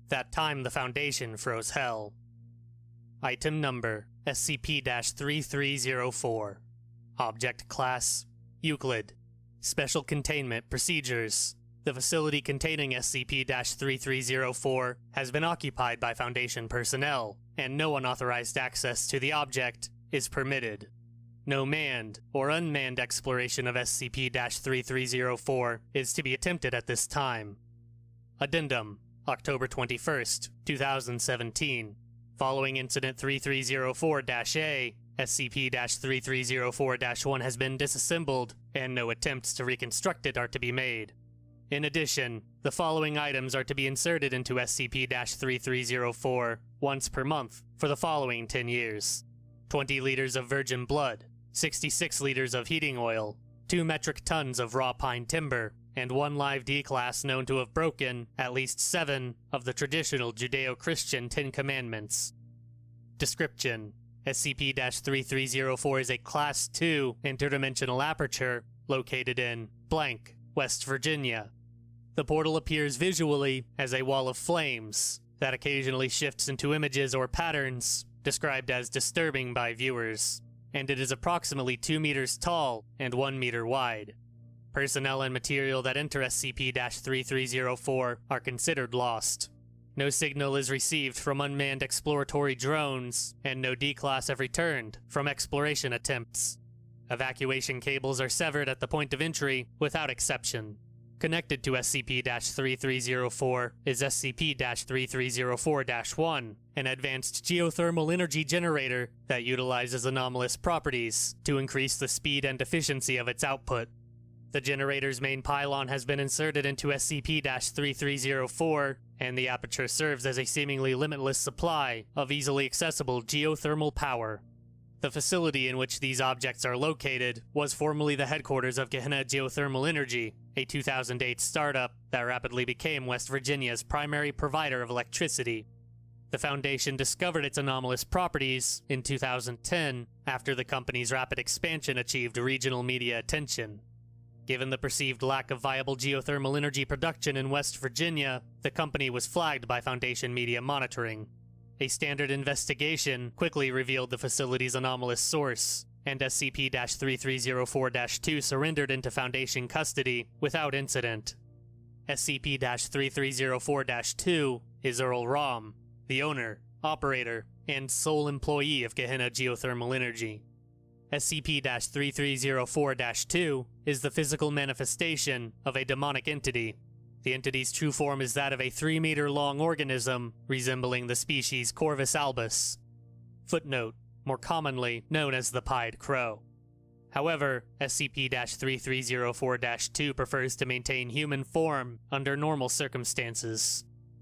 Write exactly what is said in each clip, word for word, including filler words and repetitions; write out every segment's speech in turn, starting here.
That time the Foundation froze hell. Item Number S C P thirty-three oh four. Object Class Euclid. Special Containment Procedures. The facility containing S C P thirty-three oh four has been occupied by Foundation personnel, and no unauthorized access to the object is permitted. No manned or unmanned exploration of S C P thirty-three oh four is to be attempted at this time. Addendum, October twenty-first, two thousand seventeen. Following Incident thirty-three oh four A, S C P thirty-three oh four dash one has been disassembled, and no attempts to reconstruct it are to be made. In addition, the following items are to be inserted into S C P thirty-three oh four once per month for the following ten years. twenty liters of virgin blood, sixty-six liters of heating oil, two metric tons of raw pine timber, and one live D-class known to have broken at least seven of the traditional Judeo-Christian Ten Commandments. Description: S C P thirty-three oh four is a Class two interdimensional aperture located in blank, West Virginia. The portal appears visually as a wall of flames that occasionally shifts into images or patterns described as disturbing by viewers, and it is approximately two meters tall and one meter wide. Personnel and material that enter S C P thirty-three oh four are considered lost. No signal is received from unmanned exploratory drones, and no D-class have returned from exploration attempts. Evacuation cables are severed at the point of entry without exception. Connected to S C P thirty-three oh four is S C P thirty-three oh four dash one, an advanced geothermal energy generator that utilizes anomalous properties to increase the speed and efficiency of its output. The generator's main pylon has been inserted into S C P thirty-three oh four, and the aperture serves as a seemingly limitless supply of easily accessible geothermal power. The facility in which these objects are located was formerly the headquarters of Gehenna Geothermal Energy, a two thousand eight startup that rapidly became West Virginia's primary provider of electricity. The Foundation discovered its anomalous properties in two thousand ten after the company's rapid expansion achieved regional media attention. Given the perceived lack of viable geothermal energy production in West Virginia, the company was flagged by Foundation media monitoring. A standard investigation quickly revealed the facility's anomalous source, and S C P thirty-three oh four dash two surrendered into Foundation custody without incident. S C P thirty-three oh four dash two is Earl Rom, the owner, operator, and sole employee of Gehenna Geothermal Energy. S C P thirty-three oh four dash two is the physical manifestation of a demonic entity. The entity's true form is that of a three meter long organism resembling the species Corvus albus. Footnote: more commonly known as the pied crow. However, S C P thirty-three oh four dash two prefers to maintain human form under normal circumstances.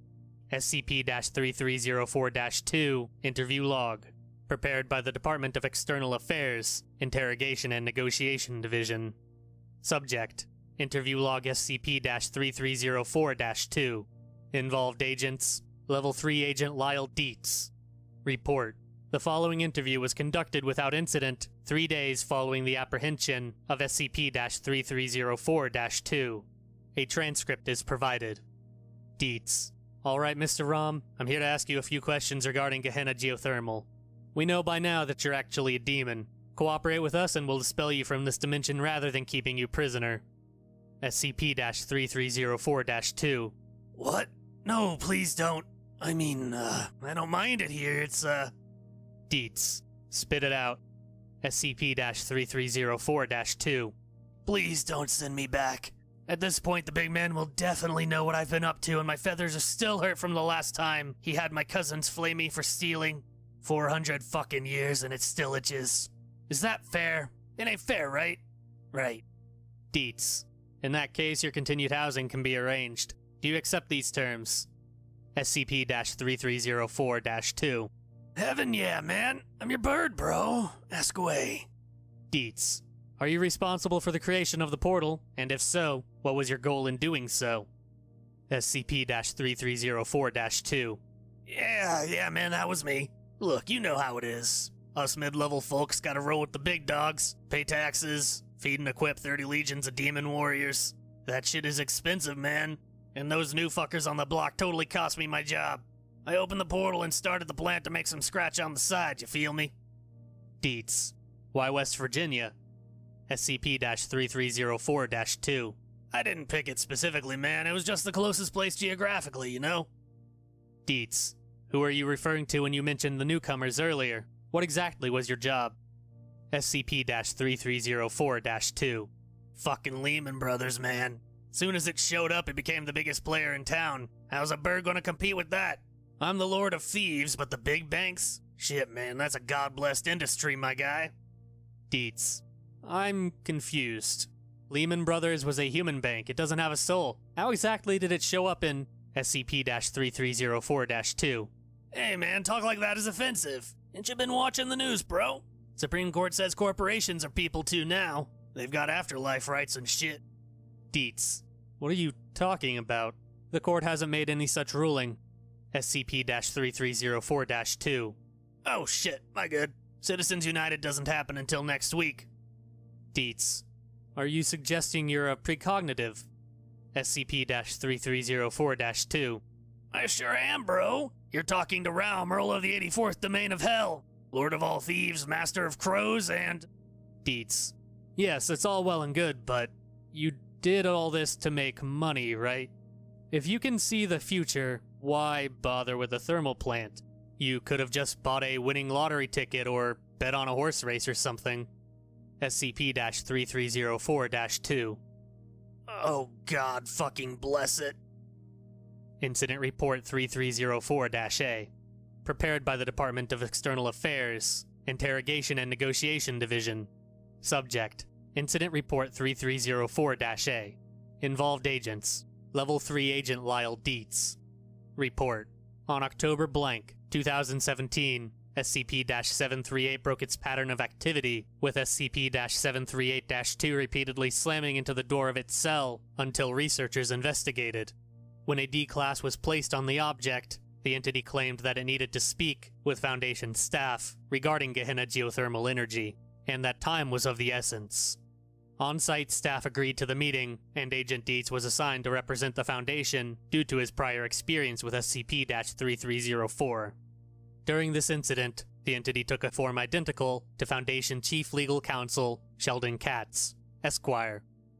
S C P thirty-three oh four dash two Interview Log. Prepared by the Department of External Affairs, Interrogation and Negotiation Division. Subject: Interview Log S C P thirty-three oh four dash two. Involved agents: Level three Agent Lyle Dietz. Report: the following interview was conducted without incident three days following the apprehension of S C P thirty-three oh four dash two. A transcript is provided. Dietz: alright, Mister Rom, I'm here to ask you a few questions regarding Gehenna Geothermal. We know by now that you're actually a demon. Cooperate with us and we'll dispel you from this dimension rather than keeping you prisoner. S C P thirty-three oh four dash two. What? No, please don't. I mean, uh, I don't mind it here, it's, uh... Dietz: spit it out. S C P thirty-three oh four dash two. Please don't send me back. At this point, the big man will definitely know what I've been up to, and my feathers are still hurt from the last time he had my cousins flay me for stealing. four hundred fucking years and it still itches. Is that fair? It ain't fair, right? Right. Dietz: in that case, your continued housing can be arranged. Do you accept these terms? S C P thirty-three oh four dash two. Heaven yeah, man. I'm your bird, bro. Ask away. Dietz: are you responsible for the creation of the portal? And if so, what was your goal in doing so? S C P thirty-three oh four dash two. Yeah, yeah, man, that was me. Look, you know how it is. Us mid-level folks gotta roll with the big dogs, pay taxes, feed and equip thirty legions of demon warriors. That shit is expensive, man. and those new fuckers on the block totally cost me my job. I opened the portal and started the plant to make some scratch on the side, you feel me? Deets. Why West Virginia? S C P thirty-three oh four dash two. I didn't pick it specifically, man. It was just the closest place geographically, you know? Deets. Who are you referring to when you mentioned the newcomers earlier? What exactly was your job? S C P thirty-three oh four dash two. Fucking Lehman Brothers, man. Soon as it showed up, it became the biggest player in town. How's a bird gonna compete with that? I'm the Lord of Thieves, but the big banks? Shit, man, that's a god-blessed industry, my guy. Deets. I'm confused. Lehman Brothers was a human bank. It doesn't have a soul. How exactly did it show up in S C P thirty-three oh four dash two? Hey, man, talk like that is offensive. Ain't you been watching the news, bro? Supreme Court says corporations are people too now. They've got afterlife rights and shit. Deets. What are you talking about? The court hasn't made any such ruling. S C P thirty-three oh four dash two. Oh shit, my good. Citizens United doesn't happen until next week. Deets. Are you suggesting you're a precognitive? S C P thirty-three oh four dash two. I sure am, bro. You're talking to Raum, Earl of the eighty-fourth Domain of Hell, Lord of all thieves, Master of Crows, and... Deets. Yes, it's all well and good, but you did all this to make money, right? If you can see the future, why bother with a thermal plant? You could have just bought a winning lottery ticket or bet on a horse race or something. S C P thirty-three oh four dash two. Oh god fucking bless it. Incident Report thirty-three oh four dash A. Prepared by the Department of External Affairs, Interrogation and Negotiation Division. Subject: Incident Report thirty-three oh four dash A. Involved agents: Level three Agent Lyle Deets. Report: On October blank, two thousand seventeen, S C P seven thirty-eight broke its pattern of activity, with S C P seven thirty-eight dash two repeatedly slamming into the door of its cell until researchers investigated. When a D-class was placed on the object, the entity claimed that it needed to speak with Foundation staff regarding Gehenna geothermal energy, and that time was of the essence. On-site staff agreed to the meeting, and Agent Deets was assigned to represent the Foundation due to his prior experience with S C P thirty-three oh four. During this incident, the entity took a form identical to Foundation Chief Legal Counsel Sheldon Katz, Esquire.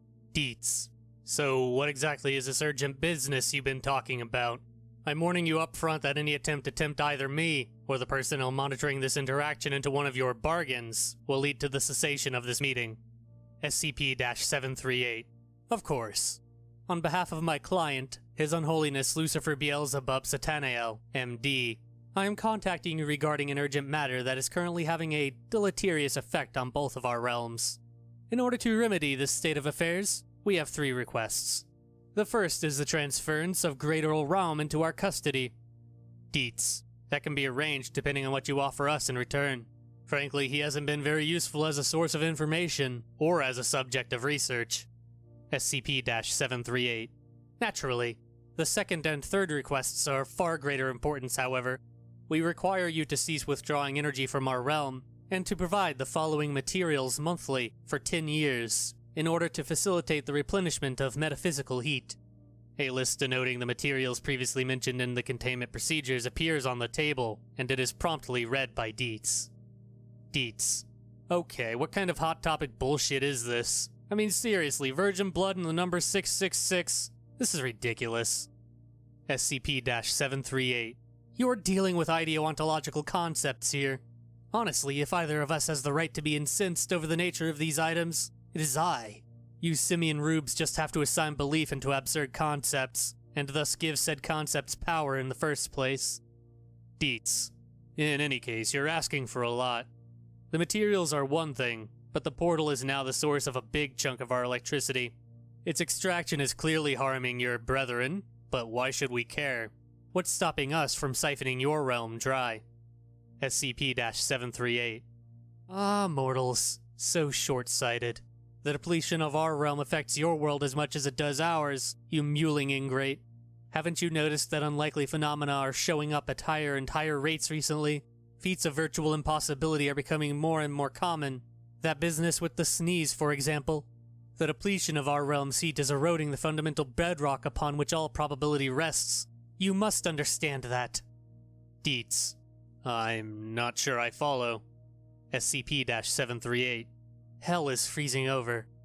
Deets. So what exactly is this urgent business you've been talking about? I'm warning you up front that any attempt to tempt either me or the personnel monitoring this interaction into one of your bargains will lead to the cessation of this meeting. S C P seven thirty-eight. Of course. On behalf of my client, His Unholiness Lucifer Beelzebub Satanael, M D, I am contacting you regarding an urgent matter that is currently having a deleterious effect on both of our realms. In order to remedy this state of affairs, we have three requests. The first is the transference of Great Earl Raum into our custody. Deets. That can be arranged depending on what you offer us in return. Frankly, he hasn't been very useful as a source of information, or as a subject of research. S C P seven thirty-eight. Naturally. The second and third requests are of far greater importance, however. We require you to cease withdrawing energy from our realm, and to provide the following materials monthly for ten years, in order to facilitate the replenishment of metaphysical heat. A list denoting the materials previously mentioned in the containment procedures appears on the table, and it is promptly read by Deets. Deets. Okay, what kind of hot topic bullshit is this? I mean, seriously, virgin blood and the number six six six? This is ridiculous. S C P seven thirty-eight. You're dealing with ideoontological concepts here. Honestly, if either of us has the right to be incensed over the nature of these items, it is I. You simian rubes just have to assign belief into absurd concepts, and thus give said concepts power in the first place. Deets. In any case, you're asking for a lot. The materials are one thing, but the portal is now the source of a big chunk of our electricity. Its extraction is clearly harming your brethren, but why should we care? What's stopping us from siphoning your realm dry? S C P seven thirty-eight. Ah, mortals. So short-sighted. The depletion of our realm affects your world as much as it does ours, you mewling ingrate. Haven't you noticed that unlikely phenomena are showing up at higher and higher rates recently? Feats of virtual impossibility are becoming more and more common. That business with the sneeze, for example. The depletion of our realm seat is eroding the fundamental bedrock upon which all probability rests. You must understand that. Dietz. I'm not sure I follow. S C P seven thirty-eight. Hell is freezing over.